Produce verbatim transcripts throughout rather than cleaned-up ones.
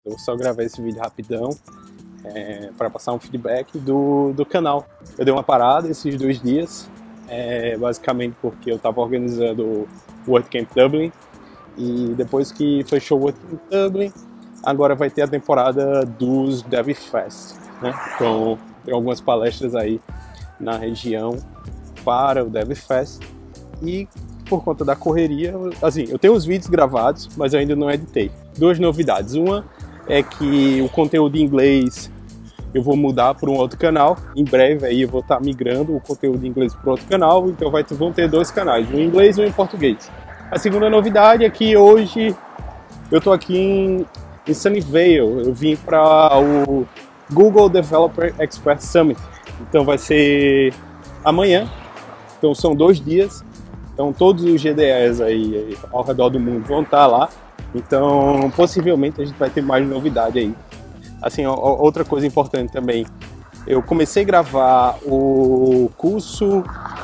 Eu só gravei esse vídeo rapidão é, para passar um feedback do, do canal. Eu dei uma parada esses dois dias, é, basicamente porque eu estava organizando o WordCamp Dublin, e depois que fechou o WordCamp Dublin, agora vai ter a temporada dos DevFest, né? Então tem algumas palestras aí na região para o DevFest, e por conta da correria, assim, eu tenho os vídeos gravados, mas eu ainda não editei. Duas novidades. Uma é que o conteúdo em inglês eu vou mudar para um outro canal. Em breve aí eu vou estar migrando o conteúdo em inglês para outro canal, então vai, vão ter dois canais, um em inglês e um em português. A segunda novidade é que hoje eu estou aqui em, em Sunnyvale. Eu vim para o Google Developer Expert Summit, então vai ser amanhã, então são dois dias. Então todos os G D Es aí ao redor do mundo vão estar lá. Então possivelmente a gente vai ter mais novidade aí. Assim, outra coisa importante também, eu comecei a gravar o curso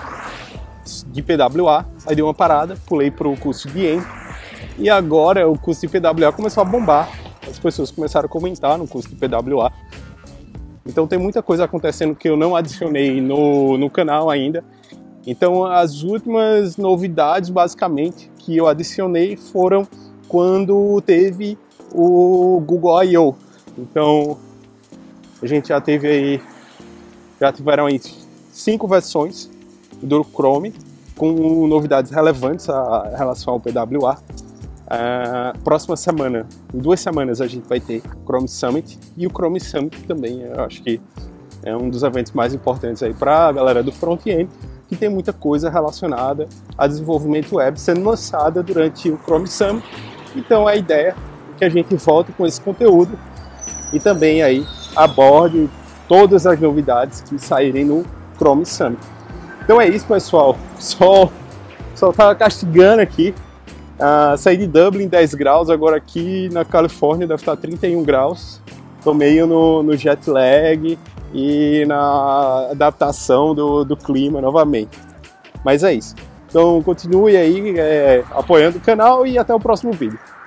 de P W A, aí dei uma parada, pulei para o curso de E M, e agora o curso de P W A começou a bombar. As pessoas começaram a comentar no curso de P W A. Então tem muita coisa acontecendo que eu não adicionei no, no canal ainda. Então as últimas novidades basicamente que eu adicionei foram quando teve o Google I O. Então a gente já teve aí, já tiveram aí cinco versões do Chrome com novidades relevantes a, a relação ao P W A. A próxima semana, em duas semanas, a gente vai ter o Chrome Summit, e o Chrome Summit também, eu acho que é um dos eventos mais importantes aí para a galera do front-end, que tem muita coisa relacionada a desenvolvimento web sendo lançada durante o Chrome Summit. Então a ideia é que a gente volte com esse conteúdo e também aí aborde todas as novidades que saírem no Chrome Summit. Então é isso, pessoal. Só só tava castigando aqui. Uh, saí de Dublin dez graus, agora aqui na Califórnia deve estar trinta e um graus. Tô meio no, no jet lag e na adaptação do, do clima novamente. Mas é isso. Então continue aí é, apoiando o canal e até o próximo vídeo.